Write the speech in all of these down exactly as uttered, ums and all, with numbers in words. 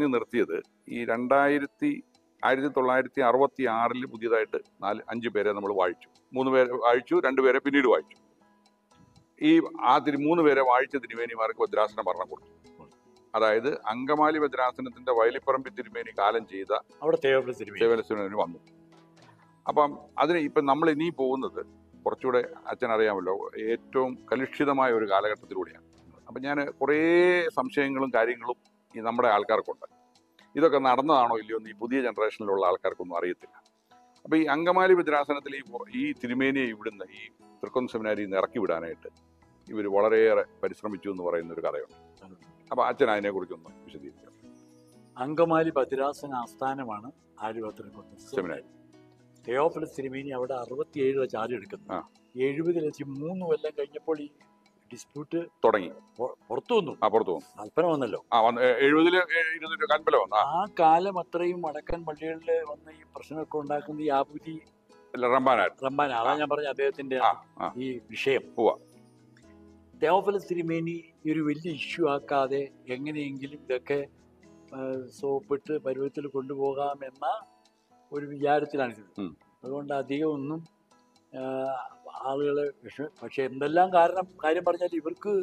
പറഞ്ഞു നിർത്തിയത് ഈ രണ്ടായിരത്തി ആയിരത്തി തൊള്ളായിരത്തി അറുപത്തി ആറിൽ പുതിയതായിട്ട് നാല് അഞ്ച് പേരെ നമ്മൾ വാഴിച്ചു. മൂന്ന് പേരെ വാഴിച്ചു, രണ്ടുപേരെ പിന്നീട് വാഴിച്ചു. ഈ ആ തിരി മൂന്ന് പേരെ വാഴിച്ച തിരുമേനിമാർക്ക് ഭദ്രാസന ഭരണം കൊടുത്തു. അതായത് അങ്കമാലി ഭദ്രാസനത്തിന്റെ വയലിപ്പറമ്പി തിരുമേനി കാലം ചെയ്ത അവിടെ തിരുമേനി വന്നു. അപ്പം അതിന് ഇപ്പം നമ്മൾ ഇനി പോകുന്നത് കുറച്ചുകൂടെ അച്ഛൻ അറിയാമല്ലോ, ഏറ്റവും കലുഷിതമായ ഒരു കാലഘട്ടത്തിലൂടെയാണ്. അപ്പം ഞാൻ കുറേ സംശയങ്ങളും കാര്യങ്ങളും ഈ നമ്മുടെ ആൾക്കാർക്കുണ്ട്. ഇതൊക്കെ നടന്നതാണോ ഇല്ലയോ എന്ന് ഈ പുതിയ ജനറേഷനിലുള്ള ആൾക്കാർക്കൊന്നും അറിയത്തില്ല. അപ്പം ഈ അങ്കമാലി ഭദ്രാസനത്തിൽ ഈ ഈ തിരുമേനിയെ ഇവിടുന്ന് ഈ തൃക്കൊന്ന് സെമിനാരിയിൽ നിന്ന് ഇറക്കി വിടാനായിട്ട് ഇവർ വളരെയേറെ പരിശ്രമിച്ചു എന്ന് പറയുന്ന ഒരു കഥയുണ്ട്. അപ്പം അച്ഛൻ അതിനെക്കുറിച്ചൊന്ന് വിശദീകരിക്കാം. അങ്കമാലി ഭദ്രാസന ആസ്ഥാനമാണ് ആലുവ തൃക്കൊന്ന് സെമിനാരി. തെയോഫിലസ് തിരുമേനി അവിടെ അറുപത്തിയേഴിലെ ചാർജ് എടുക്കുന്നു. എഴുപതിൽ വെച്ച് മൂന്ന് കൊല്ലം കഴിഞ്ഞപ്പോൾ ഈ ഡിസ്പ്യൂട്ട് തുടങ്ങി, പുറത്തു വന്നു. ആ പുറത്തു വന്നു കൽപ്പന വന്നല്ലോ. എഴുപതില് കൽപ്പന വന്നു. ആ കാലം അത്രയും വടക്കൻ പള്ളികളിൽ വന്ന് ഈ പ്രശ്നമൊക്കെ ഉണ്ടാക്കുന്ന ഈ ആബുദി റമ്പാൻ, അതാ ഞാൻ പറഞ്ഞ അദ്ദേഹത്തിന്റെ ഈ വിഷയം. തെയോഫിലസ് തിരുമേനി ഈ ഒരു വലിയ ഇഷ്യൂ ആക്കാതെ എങ്ങനെയെങ്കിലും ഇതൊക്കെ സോപ്പിട്ട് പരുവത്തിൽ കൊണ്ടുപോകാമെന്ന ഒരു വിചാരത്തിലാണ് ഇത്. അതുകൊണ്ട് അധികം ഒന്നും ആളുകളെ വിഷ പക്ഷെ എന്തെല്ലാം കാരണം കാര്യം പറഞ്ഞാൽ ഇവർക്ക്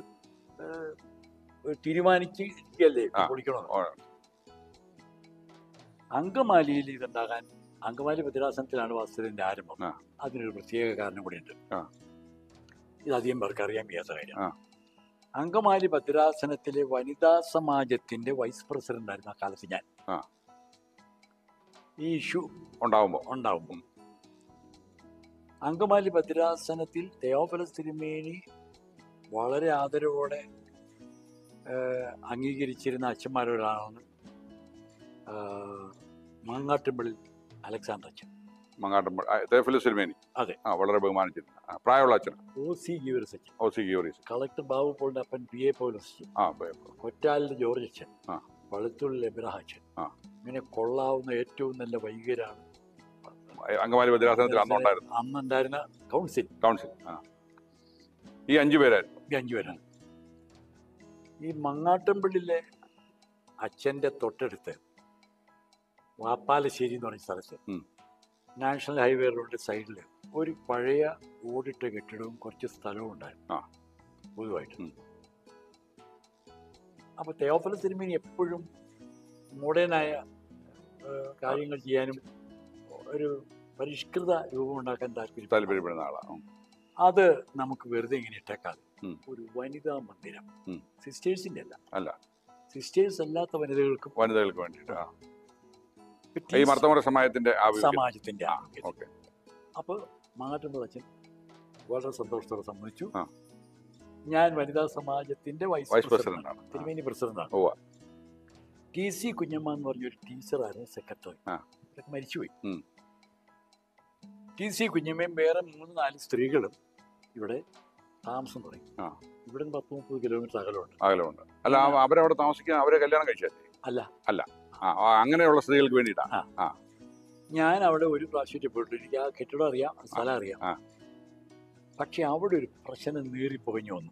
തീരുമാനിച്ചിരിക്കല്ലേ പൊളിക്കണം. അങ്കമാലിയിൽ ഇതുണ്ടാകാൻ അങ്കമാലി ഭദ്രാസനത്തിലാണ് വാസ്തുവിന്റെ ആരംഭം. അതിനൊരു പ്രത്യേക കാരണം കൂടിയുണ്ട്. ഇതധികം പേർക്ക് അറിയാൻ വയ്യാത്ത കാര്യം. അങ്കമാലി ഭദ്രാസനത്തിലെ വനിതാ സമാജത്തിന്റെ വൈസ് പ്രസിഡന്റ് ആയിരുന്നു ആ കാലത്ത് ഞാൻ. ഈ ഇഷ്യൂ ഉണ്ടാവുമ്പോൾ ഉണ്ടാവുമ്പോൾ അങ്കമാലി ഭദ്രാസനത്തിൽ തെയോഫിലസ് തിരുമേനി വളരെ ആദരവോടെ അംഗീകരിച്ചിരുന്ന അച്ഛന്മാരൊരാളാണ് മങ്ങാട്ടുംപള്ളി അലക്സാണ്ടർ അച്ഛൻ. മങ്ങാട്ടുംപള്ളി തിരുമേനി അതെ വളരെ ബഹുമാനിച്ചിരുന്നു പ്രായമുള്ള അച്ഛൻ. ഒ സി ഗീവറിസ് അച്ഛൻ, O C Geevarghese collector Babu പോളിന്റെ അപ്പൻ പി എ പൗലോസ് അച്ഛൻ, കൊറ്റാലിന്റെ ജോർജ് അച്ഛൻ, വളുത്തുള്ളിൽ എബ്രഹാം അച്ഛൻ. ഇങ്ങനെ കൊള്ളാവുന്ന ഏറ്റവും നല്ല വൈദ്യരാണ് അങ്കമാലി ഭദ്രാസനത്തിൽ അന്നുണ്ടായിരുന്നു അന്നുണ്ടായിരുന്ന കൗൺസിൽ കൗൺസിൽ ഈ അഞ്ചു പേരായിരുന്നു ഈ അഞ്ചു പേരാണ്. ഈ മങ്ങാട്ടമ്പള്ളിലെ അച്ഛൻ്റെ തൊട്ടടുത്ത് വാപ്പാലശ്ശേരി എന്ന് പറഞ്ഞ സ്ഥലത്ത് നാഷണൽ ഹൈവേ റോഡിന്റെ സൈഡിൽ ഒരു പഴയ ഓടിട്ട കെട്ടിടവും കുറച്ച് സ്ഥലവും ഉണ്ടായിരുന്നു പൊതുവായിട്ട്. അപ്പൊ തെയോഫിലസ് തിരുമേനി എപ്പോഴും മോഡേണായ കാര്യങ്ങൾ ചെയ്യാനും ഒരു പരിഷ്കൃത രൂപം ഉണ്ടാക്കാൻ താല്പര്യം താല്പര്യപ്പെടുന്ന ആളാണ്. അത് നമുക്ക് വെറുതെ ഇങ്ങനെ ഇട്ടേക്കാതെ ഒരു വനിതാ മന്ദിരം, സിസ്റ്റേഴ്സിന്റെ അല്ല അല്ല സിസ്റ്റേഴ്സ് അല്ലാത്ത വനിതകൾക്കും വനിതകൾക്ക് വേണ്ടിയിട്ട് സമാജത്തിന്റെ സമാജത്തിന്റെ അപ്പൊ മാറ്റുമ്പോൾ അച്ഛൻ വളരെ സന്തോഷത്തോടെ സമ്മതിച്ചു. ഞാൻ വനിതാ സമാജത്തിന്റെ വൈസ് പ്രസിഡന്റാണ്, തിരുമേനി പ്രസിഡന്റാണ്. ടി സി കുഞ്ഞമ്മ എന്ന് പറഞ്ഞൊരു ടീച്ചറായിരുന്നു സെക്രട്ടറി, മരിച്ചുപോയി. ടി സി കുഞ്ഞമ്മയും വേറെ മൂന്ന് നാല് സ്ത്രീകളും ഇവിടെ താമസം തുടങ്ങി. ഇവിടെ നിന്ന് പത്ത് മുപ്പത് കിലോമീറ്റർ അകലമുണ്ട് അകലമുണ്ട് അല്ല അവരവിടെ താമസിക്കാൻ അവരെ കല്യാണം കഴിച്ചല്ലേ? അല്ല അല്ല അങ്ങനെയുള്ള സ്ത്രീകൾക്ക് വേണ്ടിയിട്ടാണ്. ഞാൻ അവിടെ ഒരു പ്രാവശ്യം പോയിട്ട് എനിക്ക് ആ കെട്ടിടം അറിയാം, സ്ഥലം അറിയാം. പക്ഷെ അവിടെ ഒരു പ്രശ്നം നീറിപ്പൊകഞ്ഞു വന്നു.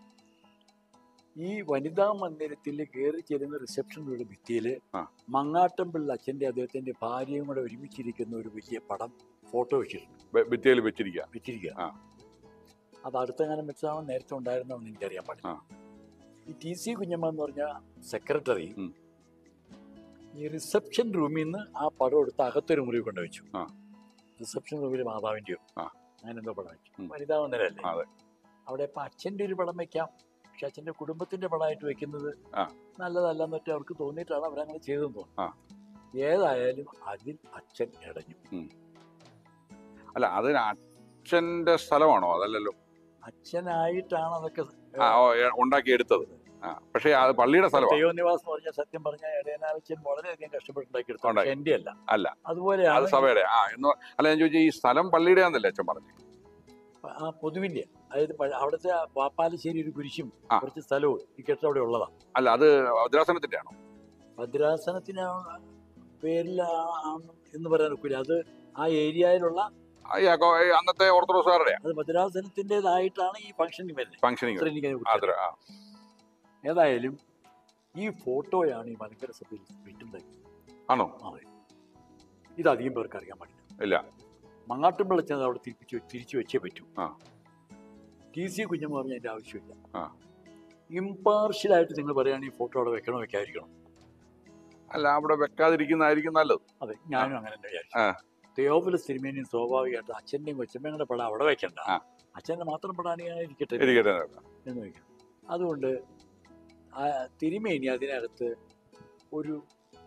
ഈ വനിതാ മന്ദിരത്തിൽ കയറി ചെല്ലുന്ന റിസപ്ഷനിലുള്ള ഭിത്തിയിൽ മങ്ങാട്ടംപിള്ള അച്ഛൻ്റെ അദ്ദേഹത്തിന്റെ ഭാര്യയും കൂടെ ഒരുമിച്ചിരിക്കുന്ന ഒരു വലിയ പടം ഫോട്ടോ വെച്ചിട്ടുണ്ട്. ഭിത്തിയിൽ വെച്ചിരിക്കുക വെച്ചിരിക്കുക അത് അടുത്ത കാലം വെച്ചാണ് നേരത്തെ ഉണ്ടായിരുന്നതെന്ന് എനിക്കറിയാൻ പാടില്ല. ഈ ടി സി കുഞ്ഞമ്മ എന്ന് പറഞ്ഞ സെക്രട്ടറി ഈ റിസപ്ഷൻ റൂമിൽ നിന്ന് ആ പടം എടുത്ത് അകത്തൊരു മുറി കൊണ്ടുവച്ചു. റിസപ്ഷൻ റൂമിൽ മാതാവിൻ്റെയോ അങ്ങനെ എന്തോ പടം വെച്ചു. വനിതാ മന്ദിരല്ലേ അവിടെ ഇപ്പം അച്ഛൻ്റെ ഒരു പടം വെക്കാം, പക്ഷെ അച്ഛൻ്റെ കുടുംബത്തിന്റെ പടമായിട്ട് വെക്കുന്നത് നല്ലതല്ലെന്നൊക്കെ അവർക്ക് തോന്നിയിട്ടാണ് അവരങ്ങനെ ചെയ്തെന്ന് തോന്നുന്നു. ഏതായാലും അതിൽ അച്ഛൻ ഇടഞ്ഞു. അല്ല അത് അച്ഛന്റെ സ്ഥലമാണോ? അതല്ലല്ലോ, അച്ഛനായിട്ടാണ് അതൊക്കെ ഉണ്ടാക്കിയെടുത്തത്. പക്ഷേ അത് പള്ളിയുടെ സ്ഥലം. ദൈവനിവാസ് എന്ന് പറഞ്ഞാൽ സത്യം പറഞ്ഞാൽ ഇടയനാവശ്യൻ വളരെയധികം കഷ്ടപ്പെട്ടുണ്ടാക്കിയെടുത്തു, എന്റെ അല്ല അല്ല അതുപോലെ സഭയുടെ. ആ എന്ന് അല്ല ഞാൻ ചോദിച്ചാൽ ഈ സ്ഥലം പള്ളിയുടെ ആണെന്നല്ലേ അച്ഛൻ പറഞ്ഞു? ആ പൊതുവിന്റെ, അതായത് അവിടുത്തെ വാപ്പാലശ്ശേരി ഒരു കുരിശും കുറച്ച് സ്ഥലവും ഈ കെട്ടിടം അവിടെ ഉള്ളതാണ്. അല്ല അത് ഭദ്രാസനത്തിന്റെ ആണോ? ഭദ്രാസനത്തിന് പേരിലാണ് എന്ന് പറയാൻ ഒക്കില്ല. അത് ആ ഏരിയയിലുള്ള അന്നത്തെ ഓർത്തഡോക്സുകാരുടെ അത് ഭദ്രാസനത്തിൻ്റെതായിട്ടാണ് ഈ ഫംഗ്ഷനിങ് വരുന്നത്. ഫംഗ്ഷനിങ് ഏതായാലും ഈ ഫോട്ടോയാണ് ഈ മലങ്കര സഭയിൽ വിട്ടുണ്ടാക്കി. ആണോ? അതെ. ഇതധികം പേർക്ക് അറിയാൻ പാടില്ല. ഇല്ല. മങ്ങാട്ടുംപിള്ള ചെന്ന് അവിടെ തിരിച്ചു തിരിച്ചു വെച്ചേ പറ്റൂ. ടി സി കുഞ്ഞമ്മ പറഞ്ഞ അതിൻ്റെ ആവശ്യമില്ല. ഇമ്പാർഷ്യലായിട്ട് നിങ്ങൾ പറയുകയാണെങ്കിൽ ഫോട്ടോ അവിടെ വെക്കണോ വെക്കാതിരിക്കണം? അല്ല, അവിടെ വെക്കാതിരിക്കുന്നതായിരിക്കും നല്ലത്. അതെ, ഞാനും അങ്ങനെ തന്നെ വിചാരിച്ചു. തെയോഫിലസ് തിരുമേനിയും സ്വാഭാവികമായിട്ട് അച്ഛൻ്റെയും കൊച്ചമ്മയുടെ പടം അവിടെ വെക്കണ്ട, അച്ഛൻ്റെ മാത്രം പടാണെങ്കിൽ ഇരിക്കട്ടെ എന്ന് വയ്ക്കാം. അതുകൊണ്ട് തിരുമേനി അതിനകത്ത് ഒരു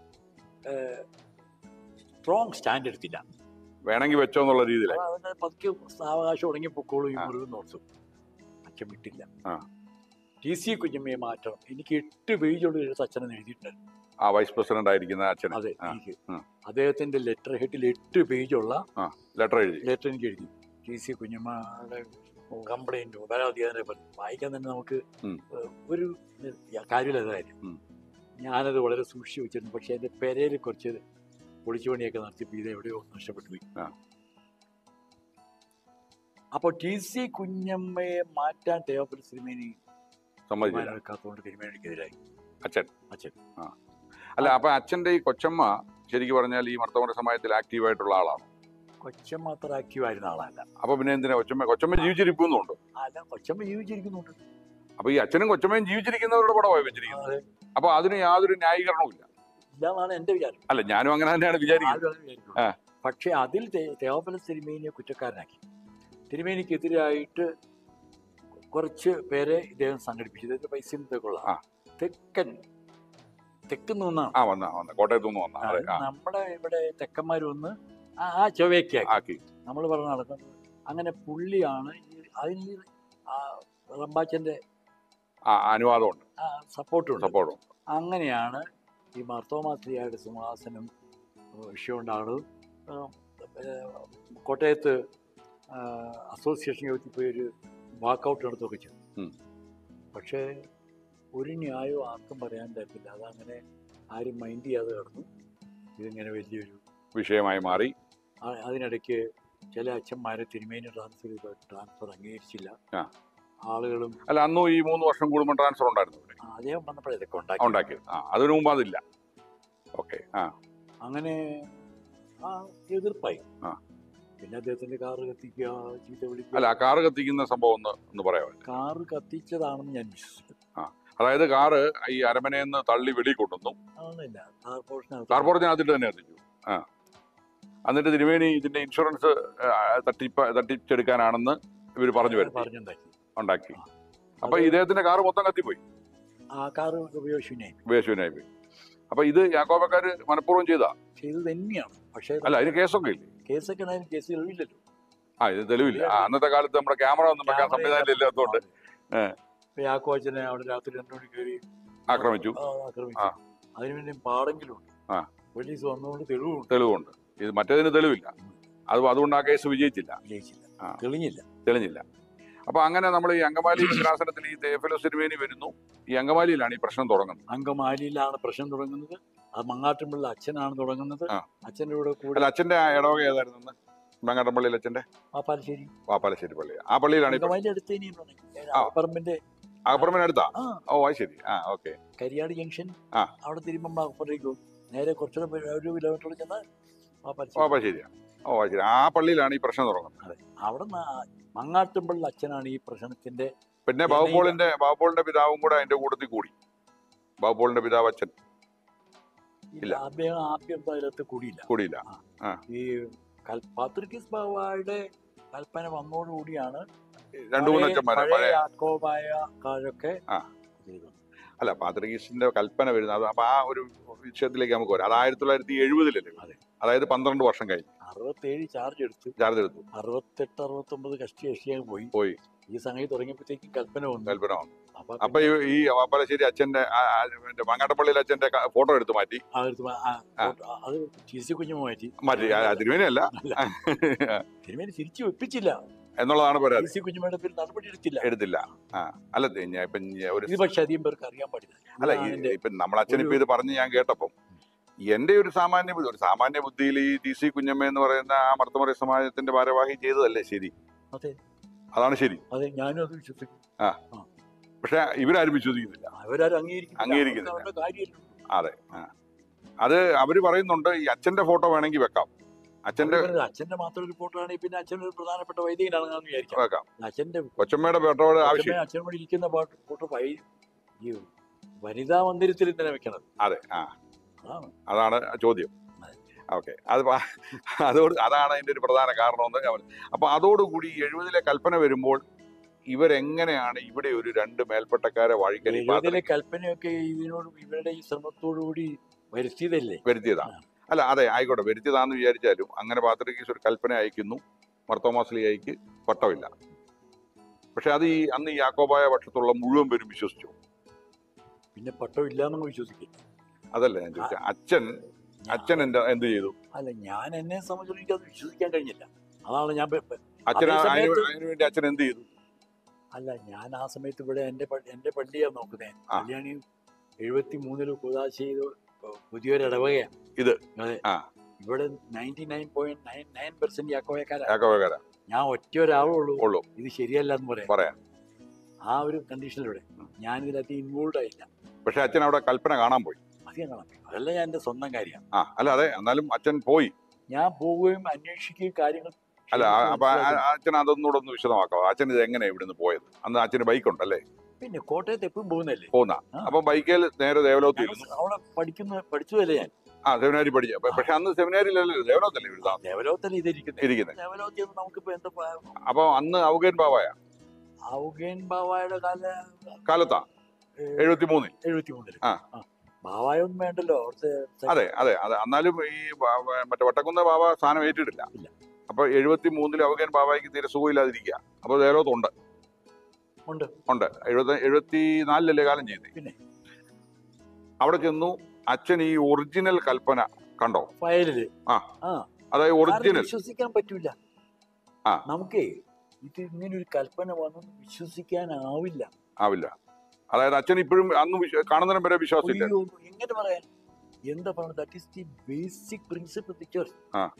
സ്ട്രോങ് സ്റ്റാൻഡ് എടുത്തില്ല. വേണമെങ്കിൽ വെച്ചോ എന്നുള്ള രീതിയിൽ അതിന്റെ പതുക്കെ സാവകാശം ഉടങ്ങി പൊക്കോളും ഈ മുറിവ് നോർത്തു. അച്ഛൻ വിട്ടില്ല. ടി സി കുഞ്ഞമ്മയെ മാറ്റണം. എനിക്ക് എട്ട് പേജുള്ള എഴുത്ത് അച്ഛനെന്ന് എഴുതിയിട്ടുണ്ട്. ആ വൈസ് പ്രസിഡന്റ് ആയിരിക്കുന്ന അച്ഛൻ. അതെ, എനിക്ക് അദ്ദേഹത്തിന്റെ ലെറ്റർ ഹെഡിൽ എട്ട് പേജുള്ള ലെറ്റർ എഴുതി ലെറ്റർ എനിക്ക് എഴുതി. ടി സി കുഞ്ഞമ്മയുടെ കംപ്ലൈന്റോ പരാതി അതിനെ വായിക്കാൻ തന്നെ നമുക്ക് ഒരു കാര്യമില്ലാതായിരുന്നു. ഞാനത് വളരെ സൂക്ഷിച്ചു വെച്ചിരുന്നു. പക്ഷെ എൻ്റെ പെരയിൽ കുറച്ച് പൊളിച്ചു പണിയൊക്കെ നടത്തിയപ്പോൾ ഇത് എവിടെയോ നഷ്ടപ്പെട്ടു പോയി. അപ്പോൾ ടി സി കുഞ്ഞമ്മയെ മാറ്റാൻ തെയോഫിലസ് തിരുമേനി സമ്മതിക്കാത്തതുകൊണ്ട് തിരുമേനിക്കെതിരായി അച്ഛൻ അച്ഛൻ ആ അല്ല, അപ്പൊ അച്ഛന്റെ ഈ കൊച്ചമ്മ ശരിക്കും പറഞ്ഞാൽ ഈ മർത്തോമന സമാജത്തിൽ ആക്റ്റീവായിട്ടുള്ള ആളാണ്. കൊച്ചമ്മ അത്ര ആക്റ്റീവ് ആയിരുന്ന ആളല്ല. അപ്പൊ പിന്നെ എന്തിനാ കൊച്ചമ്മ കൊച്ചമ്മ ജീവിച്ചിരിക്കുന്നുണ്ട്? അല്ല, കൊച്ചമ്മ ജീവിച്ചിരിക്കുന്നുണ്ട്. അപ്പൊ ഈ അച്ഛനും കൊച്ചമ്മയും ജീവിച്ചിരിക്കുന്നവരുടെ പടമായി വെച്ചിരിക്കുന്നത്. അപ്പൊ അതിന് യാതൊരു ന്യായീകരണവും ഇല്ല ഇല്ലാന്നാണ് എന്റെ വിചാരം. അല്ല, ഞാനും അങ്ങനെ തന്നെയാണ് വിചാരിക്കുന്നത്. പക്ഷെ അതിൽ തെയോഫിലസ് തിരുമേനിയെ കുറ്റക്കാരനാക്കി. തിരുമേനിക്കെതിരായിട്ട് കുറച്ച് പേരെ ഇദ്ദേഹം സംഘടിപ്പിച്ചു. ഇദ്ദേഹത്തെ പൈസ തെക്കുള്ള തെക്കൻ തെക്കുന്ന് വന്നാണ്, കോട്ടയത്തു നിന്ന് വന്ന നമ്മുടെ ഇവിടെ തെക്കന്മാർ വന്ന് ആ ചൊവ്വയ്ക്കാക്കി നമ്മൾ പറഞ്ഞ നടക്കുന്നത്. അങ്ങനെ പുള്ളിയാണ് അതിന് റമ്പാച്ചന്റെ അനുവാദമുണ്ട്, സപ്പോർട്ടുണ്ട്. സപ്പോർട്ടുണ്ട്. അങ്ങനെയാണ് ഈ മാർത്തോമാശ്രീയുടെ സിംഹാസനം വിഷയം ഉണ്ടാകുന്നത്. കോട്ടയത്ത് അസോസിയേഷൻ യോഗത്തിൽ പോയി ഒരു വാക്കൗട്ട് നടത്തുകയൊക്കെ ചെയ്തു. പക്ഷേ ഒരു ന്യായവും ആർക്കും പറയാൻ തരത്തില്ല. അതങ്ങനെ ആരും മൈൻഡ് ചെയ്യാതെ കിടന്നു. ഇതിങ്ങനെ വലിയൊരു വിഷയമായി മാറി. അതിനിടയ്ക്ക് ചില അച്ഛന്മാരെ തിരുമേനി ട്രാൻസ്ഫർ ചെയ്ത ട്രാൻസ്ഫർ അംഗീകരിച്ചില്ല. ആളുകളും അല്ല, അന്നും ഈ മൂന്ന് വർഷം കൂടുമ്പോൾ ട്രാൻസ്ഫർ ഉണ്ടായിരുന്നു. അദ്ദേഹം വന്നപ്പോഴേ ഇതൊക്കെ ഉണ്ടാക്കി. അതിനു മുമ്പ് അതില്ല. ഓക്കെ. ആ അങ്ങനെ ആ എതിർപ്പായി. പിന്നെ അദ്ദേഹത്തിന്റെ കാറ് കത്തിക്കുക, ചീത്ത വിളിക്കുക. അല്ല, കാറ് കത്തിക്കുന്ന സംഭവം ഒന്ന് ഒന്ന് പറയാമോ? കാറ് കത്തിച്ചതാണെന്ന് ഞാൻ വിശ്വസിക്കുന്നു. അതായത് കാറ് ഈ അരമനയിൽ നിന്ന് തള്ളി വെളി കൊണ്ടുവന്നു. കാർപോറേഷനകത്തിട്ട് തന്നെ കത്തിച്ചു. ആ എന്നിട്ട് തിരുമേനി ഇതിന്റെ ഇൻഷുറൻസ് തട്ടിപ്പ തട്ടിച്ചെടുക്കാനാണെന്ന് ഇവർ പറഞ്ഞു വരും ഉണ്ടാക്കി. അപ്പൊ ഇദ്ദേഹത്തിന്റെ കാറ് മൊത്തം കത്തിപ്പോയി. ആ കാറ് ഉപയോഗശൂന്യായി ഉപയോഗശൂന്യായി പോയി. അപ്പൊ ഇത് യാക്കോബക്കാര് മനഃപൂർവ്വം ചെയ്താ ചെയ്ത് തന്നെയാണ്. പക്ഷേ അല്ല, അതിന് കേസൊക്കെ ഇല്ലേ? കേസൊക്കെ കേസ് തെളിവില്ലല്ലോ. ആ ഇത് തെളിവില്ല. അന്നത്തെ കാലത്ത് നമ്മുടെ ക്യാമറ ഒന്നും വെക്കാൻ സംവിധാനം ഇല്ലാത്തതുകൊണ്ട് യാക്കോച്ചനെ അവിടെ രാത്രി രണ്ടു മണി കയറി ആക്രമിച്ചു. ആക്രമിച്ചു. അതിനുവേണ്ടി പാടെങ്കിലും ഉണ്ട്. പോലീസ് വന്നുകൊണ്ട് തെളിവുണ്ട്. തെളിവുണ്ട്. ഇത് മറ്റേതിന് തെളിവില്ല. അത് അതുകൊണ്ട് ആ കേസ് വിജയിച്ചില്ല. വിജയിച്ചില്ല, തെളിഞ്ഞില്ല തെളിഞ്ഞില്ല. അപ്പൊ അങ്ങനെ നമ്മൾ ഈ അങ്കമാലി ശാസനത്തിൽ ഈ തെയോഫിലസ് തിരുമേനി വരുന്നു. ഈ അങ്കമാലിയിലാണ് ഈ പ്രശ്നം തുടങ്ങുന്നത്. അങ്കമാലിയിലാണ് പ്രശ്നം തുടങ്ങുന്നത്. അത് മങ്ങാട്ടുംപിള്ള അച്ഛനാണ് തുടങ്ങുന്നത്. അച്ഛൻ്റെ കൂടെ കൂടെ അച്ഛന്റെ ഇടവക ഏതായിരുന്നു? മങ്ങാട്ടുംപള്ളിയിൽ അച്ഛന്റെ വാപ്പാലശ്ശേരി വാപ്പാലശ്ശേരി പള്ളി. ആ പള്ളിയിലാണ് അപ്പറമ്പിന്റെ അപ്പറമ്പിന് അടുത്താ. ഓ അത് ശരി. ആ ഓക്കെ. കരിയാട് ജംഗ്ഷൻ അവിടെ തിരുമ്പോ അപ്പുറത്തേക്ക് നേരെ കുറച്ചുകൂടെ ഒരു കിലോമീറ്റർ ചെന്നാൽ വാപ്പാശ്ശേരിയാണ്. ഓ അത് ശരി. ആ പള്ളിയിലാണ് ഈ പ്രശ്നം തുടങ്ങുന്നത്. അതെ, അവിടെ മങ്ങാട്ടുംപിള്ള അച്ഛനാണ് ഈ പ്രശ്നത്തിന്റെ. പിന്നെ ബാബുപോളിന്റെ ബാബുപോളിന്റെ പിതാവും കൂടെ അതിന്റെ കൂട്ടത്തിൽ കൂടി. ബാബുപോളിന്റെ പിതാവ് അച്ഛൻ ഇല്ല, അദ്ദേഹം ആദ്യം അതിലത്ത് കൂടിയില്ല കൂടിയില്ല ഈ പാത്രിക്കീസ് ബാവയുടെ കൽപ്പന വന്നോടുകൂടിയാണ് രണ്ടു മൂന്ന് കാലൊക്കെ. അല്ല, പാത്രിക്കീസിന്റെ കൽപ്പന വരുന്നത് അത്. അപ്പൊ ആ ഒരു വിഷയത്തിലേക്ക് നമുക്ക് വരാം. അത് ആയിരത്തി തൊള്ളായിരത്തി എഴുപതിലല്ലേ? അതായത് പന്ത്രണ്ട് വർഷം കഴിഞ്ഞു. അറുപത്തേഴ് ചാർജ് എടുത്തു ചാർജ് എടുത്തു അറുപത്തെട്ട് അറുപത്തൊമ്പത് കഷ്ടി കഷ്ടിയായി പോയി പോയി ഈ സംഗതി തുടങ്ങിയപ്പോഴത്തേക്കും കൽപ്പന വന്നു കൽപ്പന വന്നു അപ്പൊ ഈ വാപ്പാലശ്ശേരി അച്ഛന്റെ മങ്ങാട്ടപ്പള്ളിയിൽ അച്ഛന്റെ ഫോട്ടോ എടുത്ത് മാറ്റി. അത് ചിരിച്ചു കുഞ്ഞു മാറ്റി മാറ്റി തിരുമേനിയല്ല, തിരുമേനി തിരിച്ചു വെപ്പിച്ചില്ല എന്നുള്ളതാണ് പരാതി. കുഞ്ഞുമയുടെ പേര് നടപടി എടുത്തില്ല എടുത്തില്ല ആ അല്ല ഇപ്പൊ ഒരു പക്ഷെ അധികം പേർക്ക് അറിയാൻ പാടില്ല. അല്ല, ഇപ്പൊ നമ്മളച്ഛൻ ഇപ്പൊ ഇത് പറഞ്ഞ് ഞാൻ കേട്ടപ്പം എന്റെ ഒരു സാമാന്യ ബുദ്ധി ഒരു സാമാന്യ ബുദ്ധിയിൽ ഈ ടി സി കുഞ്ഞമ്മ എന്ന് പറയുന്ന ആ മർത്തമറി സമാജത്തിന്റെ ഭാരവാഹി ചെയ്തതല്ലേ ശരി? അതെ, അതാണ് ശരി. അതെ, ഞാനും അത് വിശ്വസിക്കും. ആ പക്ഷെ ഇവരാരും വിശ്വസിക്കുന്നില്ല, അവരാരും അംഗീകരിക്കുന്നില്ല. കാര്യമില്ല. അതെ, അത് അവര് പറയുന്നുണ്ട് ഈ അച്ഛന്റെ ഫോട്ടോ വേണമെങ്കിൽ വെക്കാം. അച്ഛന്റെ അച്ഛന്റെ മാത്രം ഒരു ഫോട്ടോ ആണെങ്കിൽ പിന്നെ അച്ഛൻ ഒരു പ്രധാനപ്പെട്ട വൈദികനാണെന്ന് വിചാരിക്കാം. വെക്കാം. അച്ഛന്റെ കൊച്ചമ്മയുടെ ഫോട്ടോ ആവശ്യം അച്ഛൻ കൂടി ഇരിക്കുന്ന ഫോട്ടോ ഈ വനിതാ മന്ദിരത്തിൽ തന്നെ വെക്കണം. അതെ, ആ അതാണ് ചോദ്യം. ഓക്കെ, അത് അതോട് അതാണ് അതിന്റെ ഒരു പ്രധാന കാരണമെന്ന് ഞാൻ പറഞ്ഞു. അപ്പൊ അതോടുകൂടി എഴുപതിലെ കൽപ്പന വരുമ്പോൾ ഇവരെങ്ങനെയാണ് ഇവിടെ ഒരു രണ്ട് മേൽപ്പട്ടക്കാരെ വഴിക്കരി എഴുപതിലെ കൽപ്പനയൊക്കെ ഇതിനോട് ഇവരുടെ ഈ ശ്രമത്തോടുകൂടി വരുത്തിയതല്ലേ? വരുത്തിയതാണ്. അല്ല, അതെ, ആയിക്കോട്ടെ, വരുത്തിയതാന്ന് വിചാരിച്ചാലും അങ്ങനെ പാത്രികീസ് ഒരു കൽപ്പന അയക്കുന്നു, മർത്തോമാസ്ലിയായിക്ക് പട്ടമില്ല. പക്ഷെ അത് ഈ അന്ന് ഈ യാക്കോബായ പക്ഷത്തുള്ള മുഴുവൻ പേരും വിശ്വസിച്ചു. പിന്നെ പട്ടം ഇല്ലാന്ന് വിശ്വസിക്കും. അതല്ല ഞാൻ ചോദിച്ചത്, അച്ഛൻ അച്ഛൻ എന്താ എന്ത് ചെയ്തു? അല്ല, ഞാൻ എന്നെ സംബന്ധിച്ച് എനിക്ക് അത് വിശ്വസിക്കാൻ കഴിഞ്ഞില്ല. അതാണ് ഞാൻ അച്ഛൻ അതിനുവേണ്ടി അച്ഛൻ എന്ത് ചെയ്തു? അല്ല, ഞാൻ ആ സമയത്ത് ഇവിടെ എന്റെ എന്റെ പള്ളിയാണ് നോക്കുന്നേ. പള്ളിയാണ് എഴുപത്തി മൂന്നില് കൂതാശ ചെയ്ത് പുതിയൊരു ഇടവകയാണ് ഇത്. അതെ, ഇവിടെ ninety nine point nine nine percent യാക്കോബക്കാരാ. ഞാൻ ഒറ്റ ഒരാളുള്ളൂ ഉള്ളൂ ഇത് ശരിയല്ല എന്ന് പറയാം പറയാം ആ ഒരു കണ്ടീഷനിലൂടെ ഞാൻ ഇതിനകത്ത് ഇൻവോൾവ് ആയില്ല. പക്ഷെ അച്ഛൻ അവിടെ കൽപ്പന കാണാൻ പോയി. അധികം കാണാൻ പോയി. അതല്ല ഞാൻ എന്റെ സ്വന്തം കാര്യമാണ്. ആ അല്ല, അതെ, എന്നാലും അച്ഛൻ പോയി. ഞാൻ പോവുകയും അന്വേഷിക്കുകയും കാര്യങ്ങൾ. അല്ല, അപ്പൊ അച്ഛൻ അതൊന്നുകൂടെ ഒന്ന് വിശദമാക്കാം. അച്ഛൻ ഇത് എങ്ങനെയാ ഇവിടുന്ന് പോയത്? അന്ന് അച്ഛന് ബൈക്ക് ഉണ്ടല്ലേ? പിന്നെ കോട്ടയത്ത് എപ്പോഴും പോകുന്നല്ലേ പോകുന്ന. അപ്പൊ ബൈക്കിൽ നേരെ ദേവലോകത്തിൽ അവിടെ പഠിക്കുന്ന പഠിച്ചതല്ലേ ഞാൻ. ആ, സെമിനാരി പഠിച്ച. പക്ഷെ അന്ന് സെമിനാരിലല്ലേ, ദേവലോകത്തല്ലേ എഴുതാം. ദേവലോകത്തല്ലേ ഇതിരിക്കുന്നത് ഇരിക്കുന്നത് ദേവലോകത്തിൽ നമുക്കിപ്പോ എന്താ. അപ്പൊ അന്ന് ഔഗേൻ ബാവായ ഔഗേൻ ബാവായുടെ കാല കാലത്താ എഴുപത്തി മൂന്നിൽ എഴുപത്തി മൂന്നില് ആ ബാവായൊന്നും വേണ്ടല്ലോ അവിടുത്തെ. അതെ അതെ അതെ എന്നാലും ഈ മറ്റേ വട്ടക്കുന്ന ബാവ സ്ഥാനം ഏറ്റിട്ടില്ല. അപ്പൊ എഴുപത്തി മൂന്നില് ഔഗേൻ ബാവായ്ക്ക് തീരെ സുഖമില്ലാതിരിക്കുക. അപ്പൊ ദേവലോകത്തുണ്ട് ഉണ്ട് ഉണ്ട് എഴുപത്തി എഴുപത്തി നാലിലല്ലേ കാലം ചെയ്തത്. പിന്നെ അവിടെ ചെന്നു അച്ഛൻ ഈ ഒറിജിനൽ കൽപ്പന കണ്ടോ ഫയലില്? ആ, അതായത് ഒറിജിനൽ വിശ്വസിക്കാൻ പറ്റൂല. ആ, നമുക്കേ ഇത് ഇങ്ങനെ ഒരു കൽപ്പന വന്നു വിശ്വസിക്കാനാവില്ല. ആവില്ല. അതായത് അച്ഛൻ ഇപ്പോഴും അന്ന് കാണുന്നതിനും വരെ വിശ്വാസമില്ല. എങ്ങനെ പറയാൻ? എന്താ പറയുന്നത്? That is the basic principle of the church.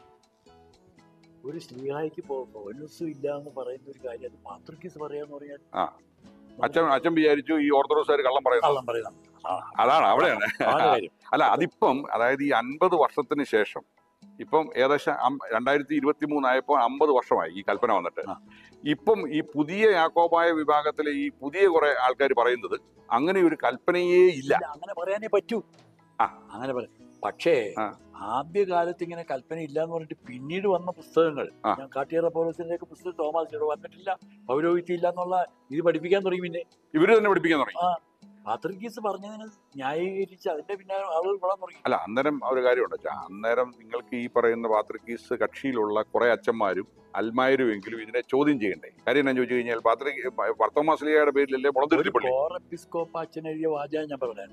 ഒരു സ്ലീഹായ്ക്ക് പൗലോസ് ഇല്ല എന്ന് പറയുന്ന ഒരു കാര്യം അത് പാത്രിക്കീസ് പറയാന്ന് പറഞ്ഞാൽ അച്ഛൻ അച്ഛൻ വിചാരിച്ചു ഈ ഓർത്തഡോക്സുകാർ കള്ളം പറയുന്നത്. അതാണ് അവിടെയാണ്. അല്ല, അതിപ്പം അതായത് ഈ അൻപത് വർഷത്തിന് ശേഷം ഇപ്പം ഏകദേശം രണ്ടായിരത്തി ഇരുപത്തി മൂന്നായപ്പോൾ അമ്പത് വർഷമായി ഈ കൽപ്പന വന്നിട്ട്. ഇപ്പം ഈ പുതിയ യാക്കോബായ വിഭാഗത്തിലെ ഈ പുതിയ കുറെ ആൾക്കാർ പറയുന്നത് അങ്ങനെ ഒരു കൽപ്പനയേ ഇല്ല. അങ്ങനെ പറയാനേ പറ്റൂ. ആ, അങ്ങനെ പറയാം. പക്ഷേ ആദ്യകാലത്ത് ഇങ്ങനെ കൽപ്പന ഇല്ല എന്ന് പറഞ്ഞിട്ട് പിന്നീട് വന്ന പുസ്തകങ്ങൾ, ഞാൻ കാട്ടിയറ പൗലോസിന്റെ ഒക്കെ പുസ്തകം തോമാസ് വന്നിട്ടില്ല, പൗരോഹിത്യം ഇല്ല എന്നുള്ള ഇത് പഠിപ്പിക്കാൻ തുടങ്ങി. പിന്നെ ഇവര് തന്നെ പഠിപ്പിക്കാൻ തുടങ്ങി. ആ, പാത്രിക്കീസ് പറഞ്ഞതിന് ന്യായീകരിച്ച് അതിന്റെ പിന്നെ ആളുകൾ വിടാൻ തുടങ്ങി. അല്ല, അന്നേരം ഒരു കാര്യമുണ്ട്. അന്നേരം നിങ്ങൾക്ക് ഈ പറയുന്ന പാത്രിക്കീസ് കക്ഷിയിലുള്ള കുറെ അച്ഛന്മാരും അൽമായരും എങ്കിലും ഇതിനെ ചോദ്യം ചെയ്യണ്ടേ? കാര്യം എന്നാ ചോദിച്ചു കഴിഞ്ഞാൽ പാത്രിക വർത്തമാസ്ലിയുടെ പേരിലല്ലേ മുളന്തുരുത്തി പള്ളി അച്ഛൻ എഴുതിയ വാചകം ഞാൻ പറയാൻ.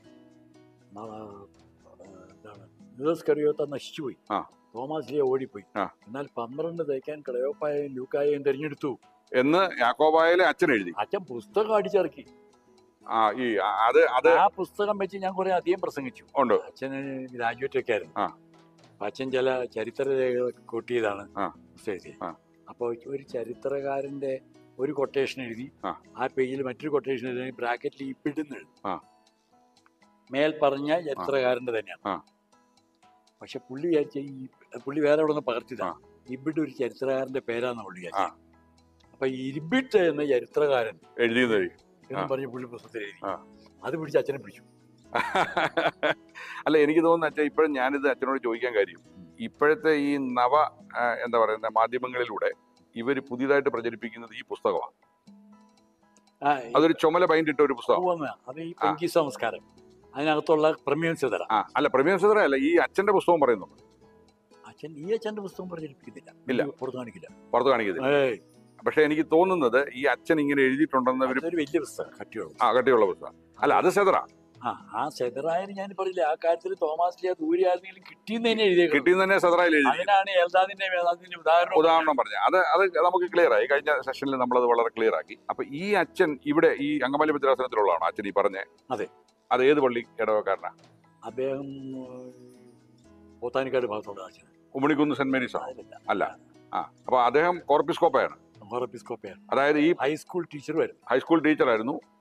എന്താണ് നശിച്ചുപോയി, തോമാസ് ലിയ ഓടിപ്പോയി, എന്നാൽ പന്ത്രണ്ട് തേക്കാൻ ക്ലയോപ്പായെയും ലൂക്കായെയും തെരഞ്ഞെടുത്തു എന്ന് യാക്കോബായിലെ അച്ഛൻ എഴുതി. അച്ഛൻ പുസ്തകം അടിച്ചിറക്കി. ആ ഈ അത് അത് ആ പുസ്തകം വെച്ച് ഞാൻ കുറെ അധികം പ്രസംഗിച്ചു. ഉണ്ട്. അച്ഛന് ഗ്രാജുവേറ്റ് ഒക്കെ ആയിരുന്നു. അച്ഛൻ ചില ചരിത്ര രേഖകൾ കൂട്ടിയതാണ് പുസ്തകത്തിൽ. അപ്പോൾ ഒരു ചരിത്രകാരന്റെ ഒരു കൊട്ടേഷൻ എഴുതി, ആ പേജിൽ മറ്റൊരു കൊട്ടേഷൻ എഴുതി, ബ്രാക്കറ്റിൽ ഈ പിടുന്ന് എഴുതും, മേൽ പറഞ്ഞ ചരിത്രകാരന്റെ തന്നെയാണ്. പക്ഷെ പുള്ളി വിചാരിച്ച ഈ പുള്ളി വേറെ അവിടെ നിന്ന് പകർത്തിയതാണ്. ഇബിട്ട് ഒരു ചരിത്രകാരന്റെ പേരാന്ന് പുള്ളി വിചാരിച്ചത്. അപ്പൊ ഇബിട്ട് എന്ന ചരിത്രകാരൻ എഴുതിയത് എന്ന് പറഞ്ഞ പുള്ളി പുസ്തകത്തിൽ എഴുതി. അത് പിടിച്ച് അച്ഛനെ പിടിച്ചു. അല്ല, എനിക്ക് തോന്നുന്നു അച്ഛൻ ഇപ്പോഴും ഞാനിത് അച്ഛനോട് ചോദിക്കാൻ കാര്യം, ഇപ്പോഴത്തെ ഈ നവ എന്താ പറയുന്ന മാധ്യമങ്ങളിലൂടെ ഇവർ പുതിയതായിട്ട് പ്രചരിപ്പിക്കുന്നത് ഈ പുസ്തകമാണ്. അതൊരു ചുമല പൈൻറ്റിട്ട ഒരു പുസ്തകം. അത് ഈ പെങ്കി സംസ്കാരം, അതിനകത്തുള്ള പ്രമേയം സിതറ. അല്ല, പ്രമേയം സിതറ അല്ല, ഈ അച്ഛന്റെ പുസ്തകം പറയുന്നുണ്ട്. അച്ഛൻ ഈ അച്ഛന്റെ പുസ്തകം പ്രചരിപ്പിക്കുന്നില്ല. ഇല്ല, പുറത്ത് കാണിക്കില്ല. പുറത്ത് കാണിക്കുന്നില്ല. പക്ഷെ എനിക്ക് തോന്നുന്നത് ഈ അച്ഛൻ ഇങ്ങനെ എഴുതിയിട്ടുണ്ടെന്ന് ഒരു വലിയ പുസ്തകം, കട്ടിയുള്ള ആ കട്ടിയുള്ള പുസ്തകം. അല്ല, അത് സെതറ. ആ ആ സെതറായാലും ഞാൻ പറയില്ല, ആ കാര്യത്തിൽ തോമാസ് ലിയ ദൂരെ ആയിരുന്നെങ്കിലും കിട്ടിയെന്ന് തന്നെ എഴുതി കിട്ടിയെന്ന് തന്നെ സെതറയിൽ എഴുതി. അതിനാണ് എൽദാദിന്റെ വേദാന്തിന്റെ ഉദാഹരണം ഉദാഹരണം പറഞ്ഞത്. അത് അത് നമുക്ക് ക്ലിയർ ആയി. കഴിഞ്ഞ സെഷനിൽ നമ്മളത് വളരെ ക്ലിയർ ആക്കി. അപ്പൊ ഈ അച്ഛൻ ഇവിടെ ഈ അങ്കമാലി ഭദ്രാസനത്തിലുള്ളതാണോ അച്ഛൻ ഈ പറഞ്ഞേ? അതെ. അത് ഏത് പള്ളി ഇടവക്കാരനാ അദ്ദേഹം? പോത്താനിക്കാട് ഭാഗത്തുള്ള അച്ഛൻ. ഉമ്മണിക്കുന്ന് സെന്റ് മേരീസ് അല്ല. ആ, അപ്പൊ അദ്ദേഹം കോർപ്പിസ്കോപ്പയാണ്. കോർപ്പിസ്കോപ്പയാണ്. അതായത് ഈ ഹൈസ്കൂൾ ടീച്ചറുമായിരുന്നു. ഹൈസ്കൂൾ ടീച്ചറായിരുന്നു.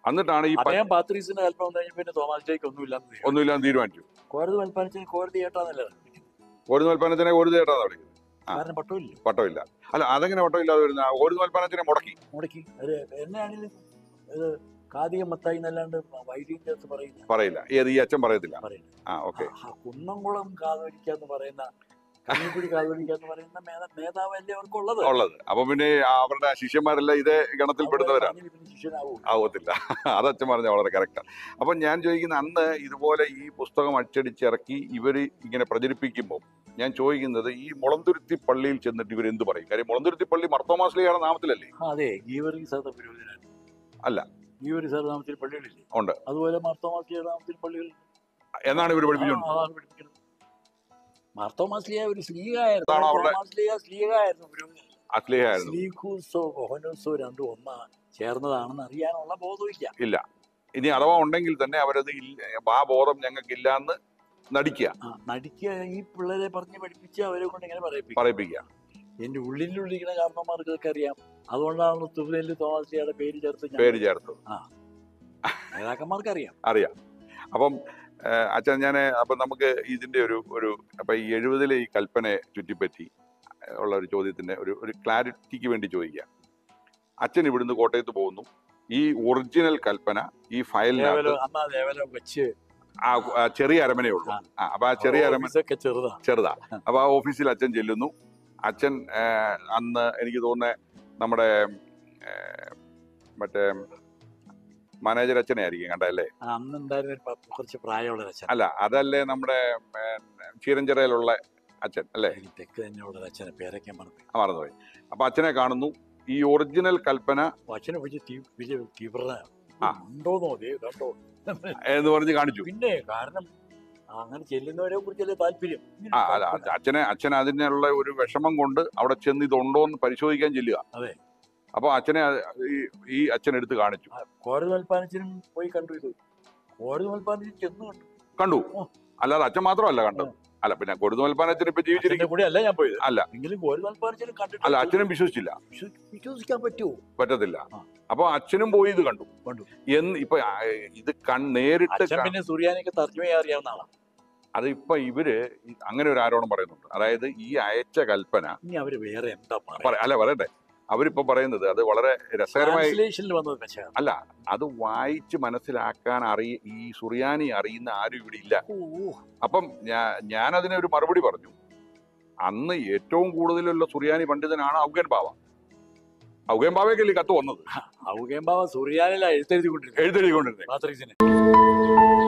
എന്നിട്ടാണ് ഈ അദ്ദേഹം പാത്രീസിന്റെ കൽപ്പന വന്നു കഴിഞ്ഞാൽ പിന്നെ തോമാസിലേക്ക് ഒന്നുമില്ലാന്ന് ഒന്നുമില്ലാന്ന് തീരുമാനിച്ചു. കോടതി മൽപ്പാനത്തിന് കോടതി ഏട്ടാന്നല്ലേ കോടതി മൽപ്പാനത്തിനെ കോടതി ഏട്ടാന്ന് വിളിക്കുന്നത്. കാരണം പട്ടമില്ല. പട്ടമില്ല. അല്ല, അതെങ്ങനെ പട്ടമില്ലാതെ വരുന്ന? കോടതി മൽപ്പാനത്തിനെ മുടക്കി മുടക്കി അത് എന്നെയാണെങ്കിലും ഇത് കാതിക മത്തായി എന്നല്ലാണ്ട് വൈദ്യം ചേർത്ത് പറയുന്ന പറയില്ല. ഏത് ഈ അച്ഛൻ പറയത്തില്ല. ആ ഓക്കെ. കുന്നംകുളം കാതോലിക്കാന്ന് പറയുന്ന കഞ്ഞിക്കുടി കാതോലിക്കാന്ന് പറയുന്ന നേതാവല്ലേ അവർക്കുള്ളത് ഉള്ളത്. അപ്പൊ പിന്നെ അവരുടെ ശിഷ്യന്മാരെല്ലാം ഇതേ ഗണത്തിൽ പെടുന്നവരാണ്. ആവത്തില്ല. അത് അച്ഛൻ പറഞ്ഞ വളരെ കറക്റ്റാണ്. അപ്പൊ ഞാൻ ചോദിക്കുന്ന, അന്ന് ഇതുപോലെ ഈ പുസ്തകം അച്ചടിച്ചിറക്കി ഇവര് ഇങ്ങനെ പ്രചരിപ്പിക്കുമ്പോൾ ഞാൻ ചോദിക്കുന്നത്, ഈ മുളന്തുരുത്തി പള്ളിയിൽ ചെന്നിട്ട് ഇവർ എന്ത് പറയും? കാര്യം മുളന്തുരുത്തി പള്ളി മർത്തോമാസ്ലിയുടെ നാമത്തിലല്ലേ? അതെ, ഗീവർഗീസ് പുരോഹിതനാണ്. അല്ല, ഗീവർഗീസ് നാമത്തിൽ പള്ളികളില്ലേ? ഉണ്ട്. അതുപോലെ മർത്തോമാസ്ലിയുടെ നാമത്തിൽ പള്ളികൾ എന്നാണ് ഇവർ പഠിപ്പിക്കുന്നത്. മാർത്തോമാസ്ലിയ ഒരു സ്ലീഹായിരുന്നു. രണ്ടും ഒന്നാ ചേർന്നതാണെന്ന് അറിയാനുള്ള ബോധമില്ല. ഇല്ല. ഇനി അഥവാ ഉണ്ടെങ്കിൽ തന്നെ അവരത് ആ ബോധം ഞങ്ങൾക്ക് ഇല്ലാന്ന് നടിക്കുക നടിക്കുക ഈ പിള്ളേരെ പറഞ്ഞ് പഠിപ്പിച്ച് അവരെ കൊണ്ട് ഇങ്ങനെ പറയിപ്പിക്കുക. എന്റെ ഉള്ളിലുള്ളിരിക്കുന്ന കാരണന്മാർക്ക് ഇതൊക്കെ അറിയാം. അതുകൊണ്ടാണ് തുകലിൽ തോമാസ്ലിയുടെ പേര് ചേർത്ത് പേര് ചേർത്തു ആ നേതാക്കന്മാർക്ക് അറിയാം അറിയാം അപ്പം അച്ഛൻ, ഞാൻ അപ്പം നമുക്ക് ഇതിൻ്റെ ഒരു ഒരു അപ്പം ഈ എഴുപതിലെ ഈ കൽപ്പനയെ ചുറ്റിപ്പറ്റി ഉള്ള ഒരു ചോദ്യത്തിൻ്റെ ഒരു ഒരു ക്ലാരിറ്റിക്ക് വേണ്ടി ചോദിക്കുക. അച്ഛൻ ഇവിടുന്ന് കോട്ടയത്ത് പോകുന്നു. ഈ ഒറിജിനൽ കൽപ്പന ഈ ഫയലിനകത്ത് വെച്ച് ആ ചെറിയ അരമനയേ ഉള്ളൂ. ആ അപ്പൊ ആ ചെറിയ അരമന ചെറുതാ ചെറുതാ അപ്പൊ ആ ഓഫീസിൽ അച്ഛൻ ചെല്ലുന്നു. അച്ഛൻ അന്ന് എനിക്ക് തോന്നുന്നത് നമ്മുടെ മറ്റേ മാനേജർ അച്ഛനെ ആയിരിക്കും കണ്ടല്ലേ? കുറച്ച് പ്രായമുള്ള അച്ഛൻ. അല്ല, അതല്ലേ നമ്മുടെ ചീരഞ്ചിറയിലുള്ള അച്ഛൻ അല്ലേ? തെക്ക് തന്നെയുള്ള അച്ഛനെ പേരൊക്കെ മറന്നുപോയി. അപ്പൊ അച്ഛനെ കാണുന്നു. ഈ ഒറിജിനൽ കൽപ്പന അച്ഛനെ എന്ന് പറഞ്ഞ് കാണിച്ചു. പിന്നെ കാരണം അങ്ങനെ ചെല്ലുന്നവരെ കുറിച്ചല്ലേ താല്പര്യം. അച്ഛനെ അച്ഛൻ അതിനുള്ള ഒരു വിഷമം കൊണ്ട് അവിടെ ചെന്ന് ഇതുണ്ടോ എന്ന് പരിശോധിക്കാൻ ചെല്ലുക. അതെ. അപ്പൊ അച്ഛനെ ഈ അച്ഛൻ എടുത്ത് കാണിച്ചു. കോടതി മൽപ്പാനത്തിനും പോയി കണ്ടു. ഇത് കോടതി മൽപ്പാനത്തിൽ ചെന്ന് കണ്ടു കണ്ടു അല്ലാതെ അച്ഛൻ മാത്രമല്ല കണ്ടത്. അല്ല, പിന്നെ കോടതി മൽപ്പാനത്തിന് ഇപ്പൊ ജീവിച്ചിരിക്കും. അല്ല ഞാൻ പോയത്. അല്ല, എങ്കിലും കോടതി മൽപ്പാനത്തിനും കണ്ടിട്ട് അല്ല അച്ഛനും വിശ്വസിച്ചില്ല. വിശ്വസിക്കാൻ പറ്റുമോ? പറ്റത്തില്ല. അപ്പൊ അച്ഛനും പോയി ഇത് കണ്ടു കണ്ടു എന്ന് ഇപ്പൊ ഇത് കൺ നേരിട്ട് പിന്നെ സുറിയാനിക്ക് തർജ്ജമ അറിയാവുന്ന ആളാണ്. അത് ഇപ്പൊ ഇവര് അങ്ങനെ ഒരു ആരോപണം പറയുന്നുണ്ട്. അതായത് ഈ അയച്ച കൽപ്പന ഇനി അവര് വേറെ എന്താ അല്ല പറയട്ടെ, അവരിപ്പോ പറയുന്നത് അത് വളരെ രസകരമായി അല്ല, അത് വായിച്ച് മനസ്സിലാക്കാൻ അറിയ ഈ സുറിയാനി അറിയുന്ന ആരും ഇവിടെ ഇല്ല. അപ്പം ഞാൻ ഞാനതിനെ ഒരു മറുപടി പറഞ്ഞു. അന്ന് ഏറ്റവും കൂടുതലുള്ള സുറിയാനി പണ്ഡിതനാണ് ഔഗൻ ബാവ. ഔഗൻ ബാവയ്ക്കല്ലേ കത്ത് വന്നത്? ഔഗൻ ബാവ സുറിയാനിലാണ് എഴുത്തെഴുതിക്കൊണ്ടിരുന്നത് എഴുത്തെഴുതിക്കൊണ്ടിരുന്നത്